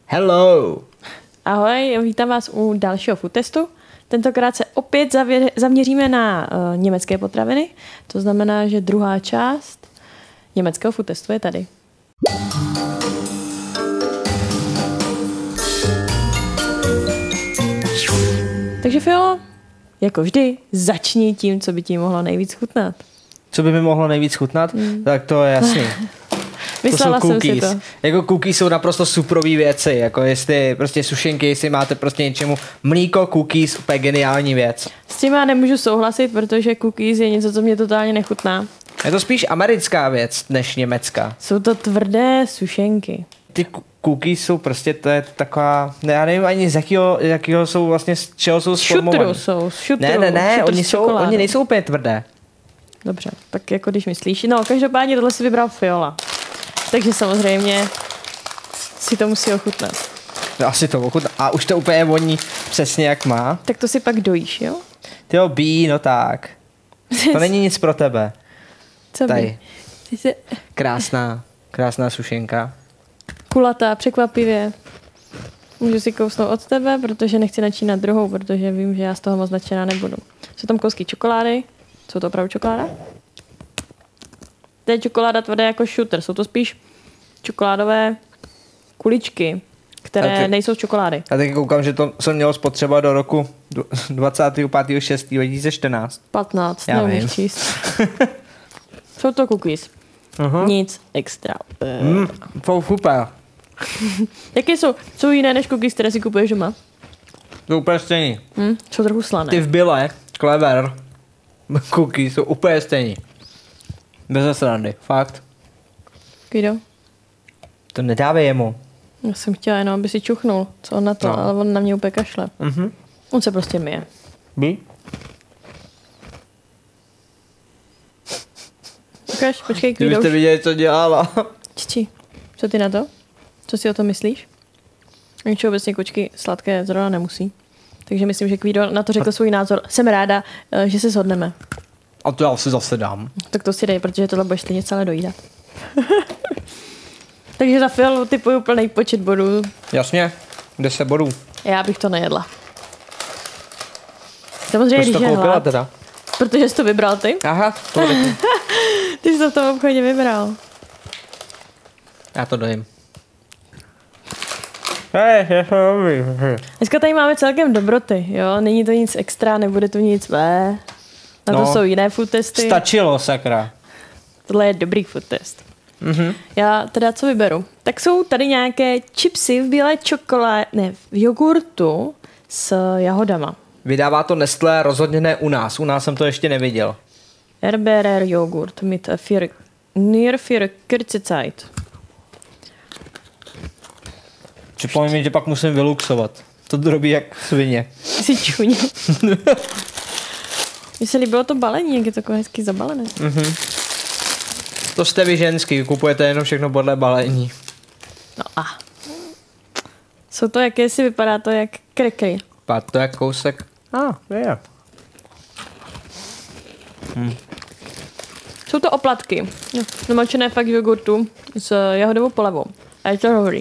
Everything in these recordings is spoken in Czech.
Hello! Ahoj, vítám vás u dalšího food testu. Tentokrát se opět zaměříme na německé potraviny. To znamená, že druhá část německého food testu je tady. Takže Filo, jako vždy, začni tím, co by ti mohlo nejvíc chutnat. Co by mi mohlo nejvíc chutnat? Tak to je jasný. Myslela jsem si to. Jako cookies jsou naprosto superové věci. Jako jestli prostě sušenky, jestli máte prostě něčemu mlíko, cookies, úplně geniální věc. S tím já nemůžu souhlasit, protože cookies je něco, co mě totálně nechutná. Je to spíš americká věc než německá. Jsou to tvrdé sušenky. Ty cookies jsou prostě, to je taková, já nevím ani z jakého jsou vlastně, z čeho jsou sformované. Šutru. Ne, oni nejsou úplně tvrdé. Dobře, tak jako když myslíš. No, každopádně tohle si vybral Fiola. Takže samozřejmě si to musí ochutnat. No, asi to ochutná. A už to úplně voní přesně jak má. Tak to si pak dojíš, jo? Tyjo, no tak. To není nic pro tebe. Co tady. By? Krásná sušenka. Kulatá, překvapivě. Můžu si kousnout od tebe, protože nechci načínat druhou, protože vím, že já z toho moc nadšená nebudu. Jsou tam kousky čokolády. Jsou to opravdu čokoláda? To je čokoláda tvrdá jako šuter. Jsou to spíš čokoládové kuličky, které nejsou z čokolády. Já taky koukám, že to jsem měl spotřeba do roku 25.6.2014. 15, nevím číst. Jsou to cookies. Nic extra. To super. Jaké jsou? Jsou jiné než cookies, které si kupuješ doma? To úplně stejný. Jsou trochu slané. Ty v byle, Clever, cookies jsou úplně stejný. Bez srandy, fakt. Kdo? To nedávej jemu. Já jsem chtěla jenom, aby si čuchnul, co on na to, ale on na mě úplně kašle. On se prostě myje. Ukaž, počkej, Kvído. Kdybyste viděli, co dělala. Čiči, co ty na to? Co si o tom myslíš? Ničeho obecně kočky sladké zrovna nemusí. Takže myslím, že Kvído na to řekl svůj názor. Jsem ráda, že se shodneme. A to já si zase dám. Tak to si dej, protože tohle budeš stejně celé dojídat. Takže za Fialu typuju plný počet bodů. Jasně, 10 bodů. Já bych to nejedla. Samozřejmě, když je hlad. Teda? Protože jsi to vybral ty. Aha, to ty jsi to v tom obchodě vybral. Já to dojím. Dneska tady máme celkem dobroty, jo? Není to nic extra, nebude to nic Na to jsou jiné food testy. Stačilo, sakra. Tohle je dobrý food test. Já teda co vyberu? Tak jsou tady nějaké chipsy v bílé čokoládě, ne, v jogurtu s jahodama. Vydává to Nestlé, rozhodně ne u nás. U nás jsem to ještě neviděl. Erberer Joghurt mit nur für kurze Zeit. Připomeň mi, že pak musím vyluxovat. To drobí jak svině. Jsi čuně. Mně se líbilo to balení, jak je to hezky zabalené. To jste vy ženský, kupujete jenom všechno podle balení. No a. Jsou to jakési, vypadá to jak kreky. Vypadá to jak kousek. Je. Jsou to oplatky. Namočené fakt v jogurtu s jahodovou polevou. A je to dobrý.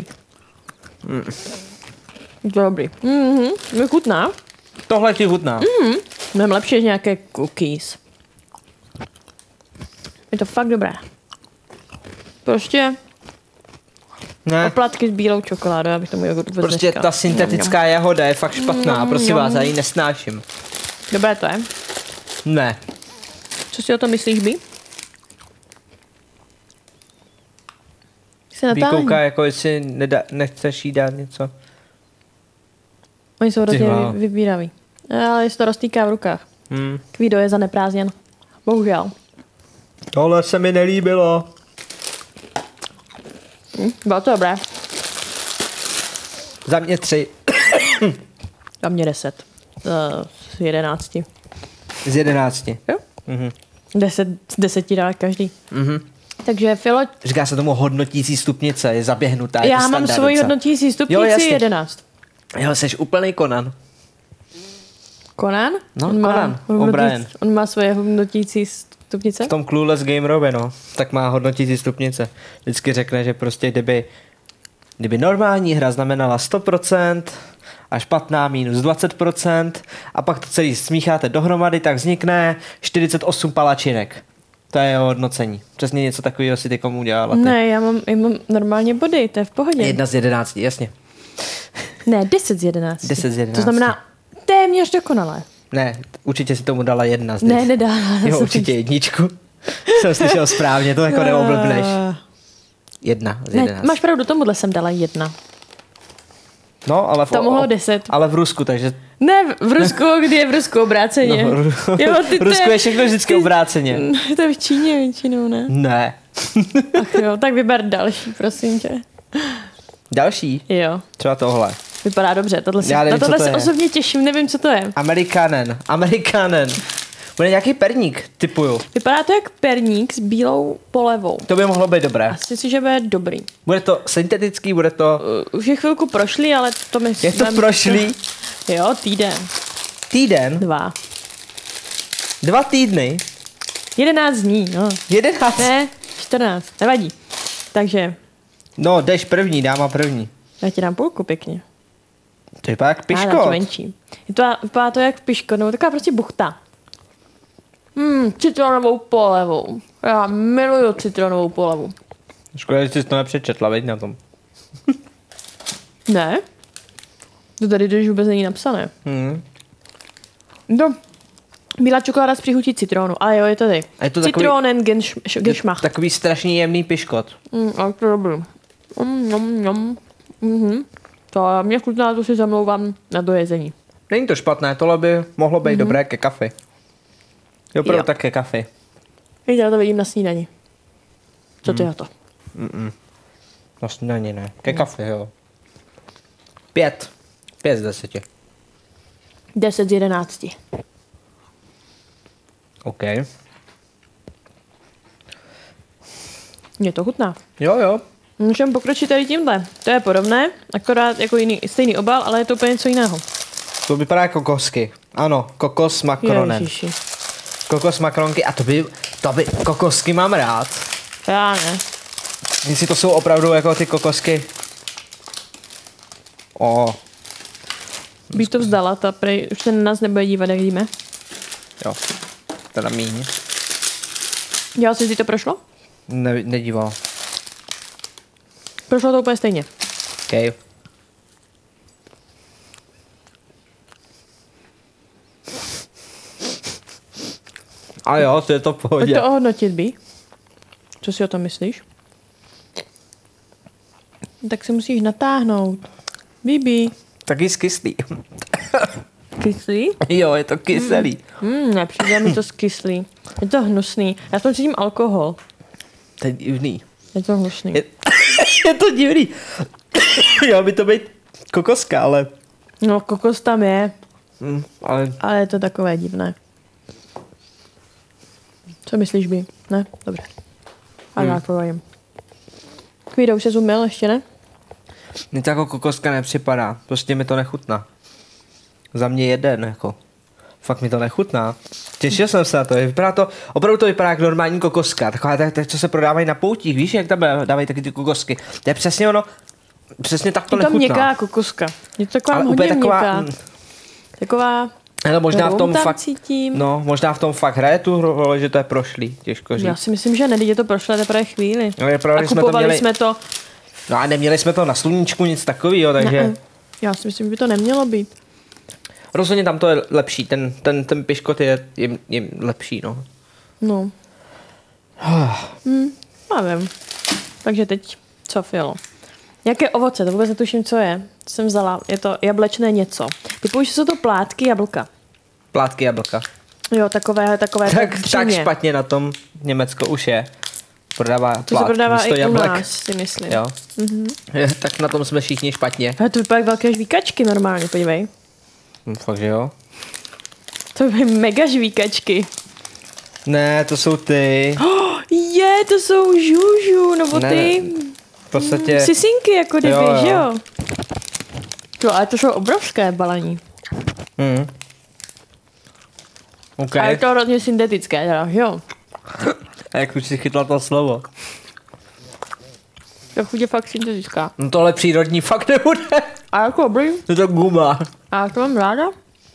Je to dobrý. Je chutná. Tohle ti chutná. Mnohem lepší než nějaké cookies. Je to fakt dobré. Prostě oplatky s bílou čokoládou, abych tomu jogurtu vůbec prostě nečekala. ta syntetická jahoda je fakt špatná, prosím vás, já ji nesnáším. Dobré to je. Ne. Co si o tom myslíš, Bí? Bí kouká, jako jestli nechceš jí dát něco. Oni jsou hrozně vybíraví. Ale jestli to roztýká v rukách. Kvído je zaneprázdněn. Bohužel. Tohle se mi nelíbilo. Bylo to dobré. Za mě 3. Za mě 10. Z 11. Z 11. Jo? 10 z 10 dá každý. Takže Filo... Říká se tomu hodnotící stupnice, je zaběhnutá. Já mám svoji hodnotící stupnici 11. Jo, jsi úplný Conan. Conan? No, Conan. On má svoje hodnotící stupnice? V tom Clueless Gamerovi, no. Tak má hodnotící stupnice. Vždycky řekne, že prostě kdyby kdyby normální hra znamenala 100% a špatná minus 20% a pak to celý smícháte dohromady, tak vznikne 48 palačinek. To je jeho hodnocení. Přesně něco takového si ty komu udělala. Ne, já mám normálně body, to je v pohodě. 1 z 11, jasně. Ne, 10 z 11. 10 z 11. To znamená téměř dokonalé. Ne, určitě si tomu dala 1 z 10. Ne, nedala. Jo, určitě 1. Jsem slyšel správně, to jako neoblbneš. 1 z 11. Ne, máš pravdu, tomuhle jsem dala 1. No, ale To mohlo 10. Ale v Rusku, takže... Ne, v Rusku, kdy je v Rusku obráceně. No, v Rusku je všechno vždycky obráceně. To je v Číně většinou, ne? Ne. Ach jo, tak vyber další, prosím tě. Další? Jo. Třeba tohle. Vypadá dobře, Já nevím, na tohle co to se je. osobně těším, nevím, co to je. Amerikanen. Bude nějaký perník, typuju. Vypadá to jak perník s bílou polevou. To by mohlo být dobré. Asi si, že bude dobrý. Bude to syntetický, bude to... Už je chvilku prošlý, ale to mi... Je to prošlý? Jo, týden. Týden? 2. 2 týdny? 11 dní, no. 11? Ne, 14, nevadí. Takže No, jdeš první, dáma první. já ti dám půlku pěkně. To vypadá jak Já dám ti piškot. menší. Vypadá to jak piškot, nebo taková prostě buchta. Citronovou polevou. Já miluju citronovou polevu. Škoda, že jsi to nepřečetla, veď na tom. Ne? To tady když vůbec není napsané. No. Bílá čokoláda s příchutí citronu. Ale jo, je to tady. A je to takový- Citronen Geschmack. Takový strašný jemný piškot. Ale to je dobrý. To mě chutná, to si zamlouvám na dojezení. Není to špatné, tohle by mohlo být dobré ke kafi. Jo, opravdu Jo. tak ke kafi. Já to vidím na snídani. Co ty na to? Na snídaní ne. Ke kafi, jo. 5. 5 z 10. 10 z 11. OK. Mně to chutná. Jo. Můžeme pokročit tady tímhle. To je podobné, akorát jako stejný obal, ale je to úplně něco jiného. To vypadá jako kokosky. Ano, kokos s makronem. Ježiši. Kokos makronky a to by kokosky mám rád. Já ne. Jestli to jsou opravdu jako ty kokosky. Bych to vzdala, ta prej, už se na nás nebude dívat, jak jíme. Jo. Teda míň. Já si to prošlo? Nedíval. Prošlo to úplně stejně. OK. A jo, to je to v Pojď pohodě. to ohodnotit, Bí. Co si o tom myslíš? Tak si musíš natáhnout. Bibi. Taky zkyslý. Kyslý? Jo, je to kyselý. Nepřijde mi to skyslý. Je to hnusný. Já tam cítím alkohol. To je divný. Je to hnusný. Je to divný. Jo, by to být kokoska, ale... No, kokos tam je, ale ale je to takové divné. Co myslíš, Bí? Ne? Dobře. A já to vajím. Kvídou se zumil ještě, ne? mně to jako kokoska nepřipadá. Prostě mi to nechutná. Za mě jeden, jako. Fakt mi to nechutná. Těšil jsem se na to. Vypadá to, opravdu to vypadá jak normální kokoska. Taková, tak, co se prodávají na poutích. Víš, jak tam dávají taky ty kokosky. To je přesně ono. Přesně tak to Je to nechutná. měkká kokoska. Je to taková Ale hodně úplně taková... měkká. Taková... Ale možná v tom tam fakt... cítím. No, možná v tom fakt hraje tu roli, že to je prošlý. Těžko říct. Já si myslím, že ne, je to prošlé teprve chvíli. No, je pravda, A že jsme to kupovali měli... jsme to. No a neměli jsme to na sluníčku, nic takového, takže... Ne, já si myslím, že by to nemělo být. Rozhodně tam to je lepší, ten piškot je lepší, no. No. Nevím. Takže teď, co Filo? Jaké ovoce? To vůbec netuším, co je. Jsem vzala, je to jablečné něco. Typuji, že jsou to plátky jablka. Plátky jablka. Jo, takové Tak dřeně. špatně na tom Německo už je. Prodává To se plátky prodává místo i jablek. u nás, si myslím. Jo. Tak na tom jsme všichni špatně. Ale to vypadá jak velké žvíkačky normálně, podívej. Fakt, že jo? To byly mega žvíkačky. Ne, to jsou ty. To jsou žužu, nebo Ne, ty V podstatě... sisinky, jako kdyby, Jo, jo. že jo? To, ale to jsou obrovské balení. OK. A je to hodně syntetické, teda, že jo? A jak už si chytla to slovo? Ta chuť je fakt syntetická. No tohle přírodní fakt nebude. A jako dobrý. To je to guma. A to mám ráda.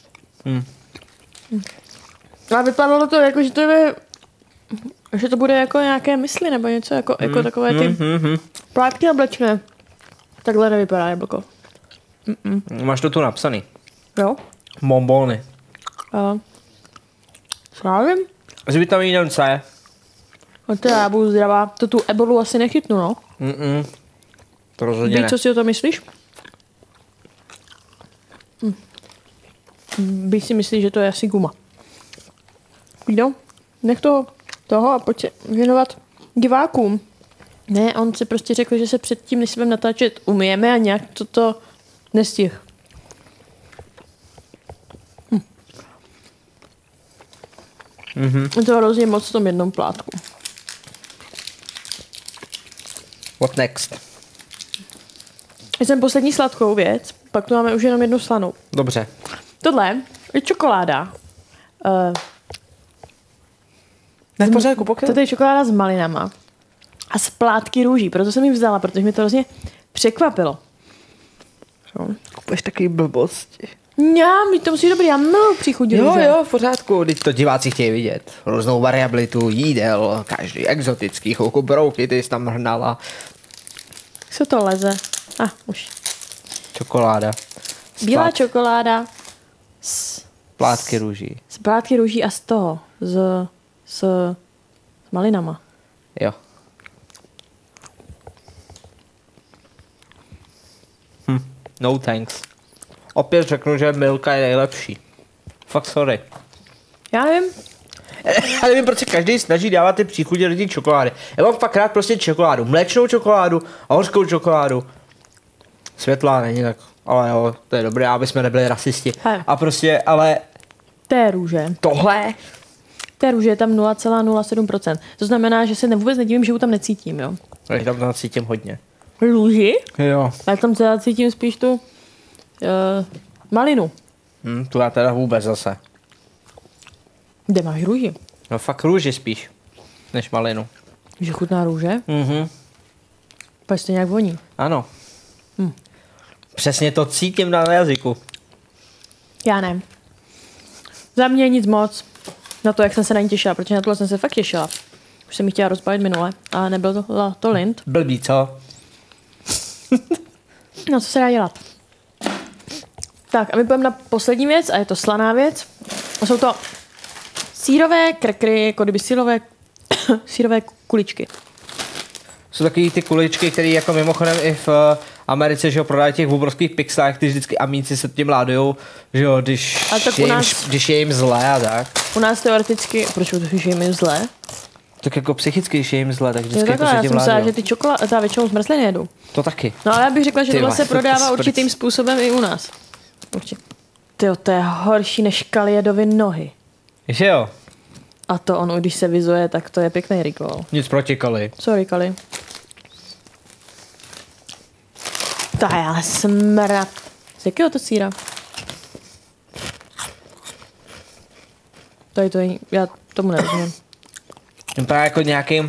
A vypadalo to jako, že to bude jako nějaké mysli nebo něco, jako takové ty plátky jablečné. Takhle nevypadá jablko. Máš to tu napsaný. Jo. Bonbony. Já nevím. S vitamínem C. No to já budu zdravá. To tu ebolu asi nechytnu, no. To rozhodně ne. Víš, co si o tom myslíš? Víš si myslíš, že to je asi guma. Jo, nech toho a pojď se věnovat divákům. Ne, on si prostě řekl, že se předtím, než se budeme natáčet, umyjeme a nějak to nestihl. Je to hrozně moc v tom jednom plátku. What next? Jsem poslední sladkou věc, pak tu máme už jenom jednu slanou. Dobře. Tohle je čokoláda. Ne, v pořádku, Toto je čokoláda s malinama a z plátky růží, proto jsem ji vzala, protože mi to hrozně překvapilo. Kupuješ takový blbosti. Já, mi to musí dobrý, já miluji příchuť růže. Jo, v pořádku, teď to diváci chtějí vidět. Různou variabilitu jídel, každý exotický, chvilku brouky, ty jsi tam hrnala. Co to leze? Už. Čokoláda. Bílá čokoláda z plátky růží. Z plátky růží a z toho, s malinama. Jo. No thanks. Opět řeknu, že Milka je nejlepší. Fakt sorry. Já nevím. Já nevím, proč se každý snaží dávat ty příchutě do té čokolády. Já mám fakt rád prostě čokoládu. Mléčnou čokoládu a hořkou čokoládu. Světlá není tak, ale jo, to je dobré, aby jsme nebyli rasisti. A prostě, ale... Té růže. Tohle? Té růže je tam 0,07%. To znamená, že se vůbec nedivím, že ho tam necítím, jo. Já tam cítím hodně. Růži? Jo. Tak tam teda cítím spíš tu malinu. Tu já teda vůbec zase. Kde máš růži? No fakt růži spíš, než malinu. Že chutná růže? Pak to nějak voní. Ano. Přesně to cítím na jazyku. Já ne. Za mě nic moc. Na to, jak jsem se na ní těšila, protože na tohle jsem se fakt těšila. Už jsem ji chtěla rozbalit minule, ale nebyl to Lind. Blbý, co? No, co se dá dělat? Tak a my půjdeme na poslední věc a je to slaná věc. A jsou to sýrové krkry, jako kdyby sýrové kuličky. Jsou takový ty kuličky, které jako mimochodem i v Americe, že jo, prodají těch obrovských pixlách, ty vždycky amíci se tím ládujou, že jo, když je jim zlé a tak. U nás teoreticky, proč to je jim zlé? Tak jako psychicky, když je jim zle, tak vždycky jako se tím ládujou. Já jsem myslela, že ty čokolády většinou zmrzlé nejedu. To taky. No ale já bych řekla, že tohle se prodává určitým způsobem i u nás. Určitě. Tyjo, to je horší než Kaliedovy nohy. Že jo? A to on, když se vizuje, tak to je pěkný recall. Nic proti Kali. Sorry, Kali. To je ale smrad. Z jakého to síra? To je, já tomu nerozumím. Právě jako nějaký...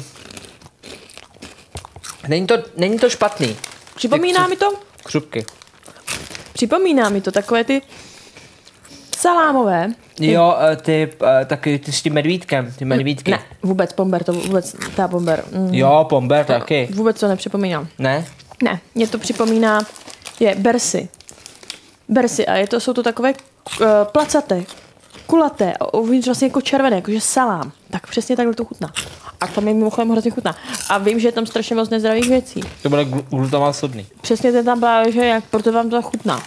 Není to špatný. Připomíná mi to? Křupky. Připomíná mi to takové ty salámové. Jo, taky ty s tím medvídkem, ty medvídky. Ne, vůbec pomber, to vůbec, ta pomber. Jo, pomber taky. Vůbec to nepřipomínám. Ne? Ne, mě to připomíná, je bersy. Bersy a jsou to takové placaté, kulaté a uvnitř vlastně jako červené, jakože salám. Tak přesně takhle to chutná. A tam je mimochodem hrozně chutná. A vím, že je tam strašně moc nezdravých věcí. To bude glutamát sodný. Přesně ten tam právě, že jak proto vám to chutná.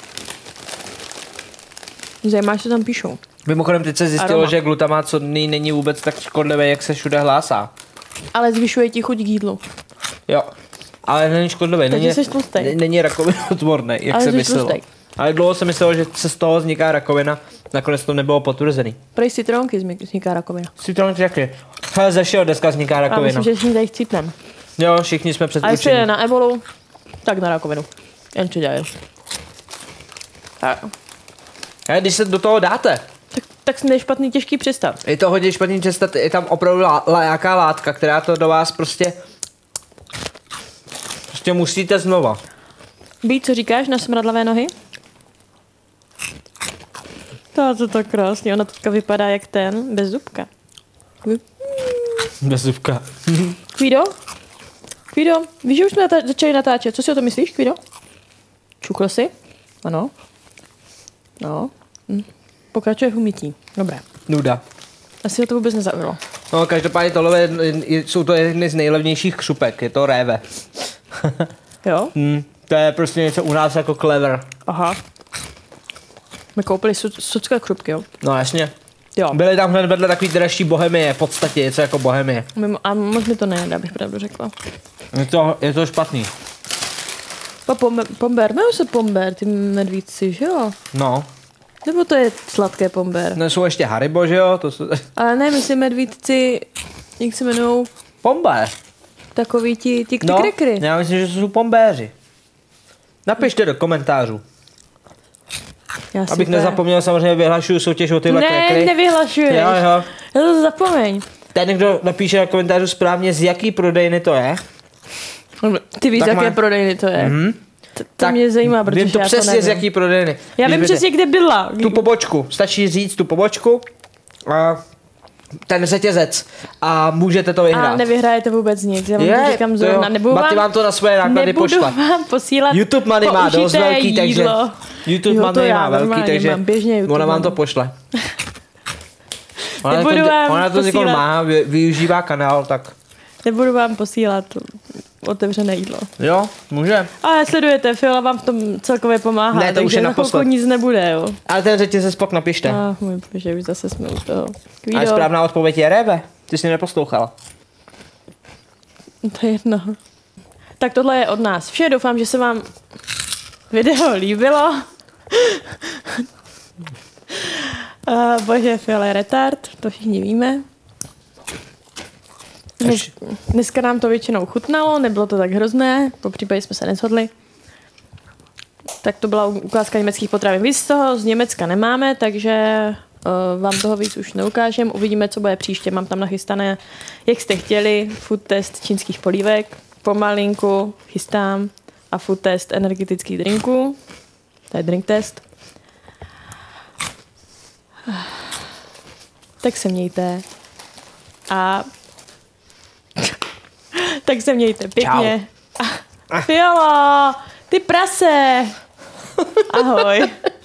Zajímá, co tam píšou. Mimochodem teď se zjistilo, že glutamát sodný není vůbec tak škodlivý, jak se všude hlásá. Ale zvyšuje ti chuť k jídlu. Jo, ale není škodlivý. Není rakovinotvorný, jak se myslelo. Ale dlouho se myslelo, že se z toho vzniká rakovina. Nakonec to nebylo potvrzený. Prej citronky vzniká rakovina. Citronky taky. Hele, ze všeho dneska vzniká rakovina. A myslím, že s ní tady chcípnem. Jo, všichni jsme předurčení. A jestli je na ebolu, tak na rakovinu. Jen co dělají. A když se do toho dáte. Tak je špatný těžký představ. Je to hodně špatný představ, je tam opravdu nějaká látka, která to do vás prostě Prostě musíte znova. Ví, co říkáš na smradlavé nohy? To tak krásně, ona teďka vypadá jak ten, bez zubka. Bez zubka. Kvído? Kvído, víš, že už jsme začali natáčet. Co si o to myslíš, Kvído? Čukl jsi? Ano. No. Pokračuje v umytí. Dobré. Nuda. Asi ho to vůbec nezaujalo. No, každopádně tohle jsou to jedny z nejlevnějších křupek. Je to réve. Jo? To je prostě něco u nás jako clever. Aha. My koupili sucké křupky, jo? No jasně. Jo. Byly tam hned vedle takový dražší bohemie, v podstatě něco jako bohemie. A moc mi to nejde, abych pravdu řekla. Je to špatný. Pomber, jmenuji se Pomber, ty medvídci, že jo? No. Nebo to je sladké Pomber? No jsou ještě Haribo, že jo? To jsou... Ale ne, myslím medvídci, jak se jmenujou, Pomber. takový ti No, krekry. já myslím, že to jsou pombéři. Napište do komentářů. Abych nezapomněl, samozřejmě vyhlašuju soutěž o tyhle krekry. Ne, nevyhlašuješ. Jo. Já to zapomeň. Ten, kdo napíše na komentářu správně, z jaký prodejny to je. Ty víš, Tak jaké má- prodejny to je. To Tak mě zajímá, protože vím to já to přesně, nevím. z jaký prodejny. Já Když vím budete- přesně, kde byla. Tu pobočku. Stačí říct tu pobočku a ten řetězec a můžete to vyhrát. A nevyhrajete vůbec nic. Já vám to říkám to zrovna. jo. Nebudu Mati vám to na svoje náklady nebudu pošle. vám posílat YouTube Money má dost použité velký, takže jídlo. YouTube Jo, to Money já má velký, normálně takže mám běžně YouTube ona vám to Money. pošle. Nebudu vám Ona to posílat. má, využívá kanál, tak Nebudu vám posílat otevřené jídlo. jo, může. Ale sledujete, Fiola vám v tom celkově pomáhá, Ne, to už takže je na naposled. chvilku nic nebude, jo. Ale ten řetězec pak napište. Můj bože, už zase jsme u toho. Ale Kvído, správná odpověď je Rebe. Ty jsi mě neposlouchala. to je jedno. Tak tohle je od nás vše, doufám, že se vám video líbilo. Bože, Fiola je retard, to všichni víme. Dneska nám to většinou chutnalo, nebylo to tak hrozné, po případě jsme se neshodli. Tak to byla ukázka německých potravin. Víc z toho z Německa nemáme, takže vám toho víc už neukážem. Uvidíme, co bude příště. Mám tam nachystané, jak jste chtěli, food test čínských polívek. Pomalinku chystám a food test energetických drinků. To je drink test. Tak se mějte. A tak se mějte pěkně. Fialo, ty prase. Ahoj.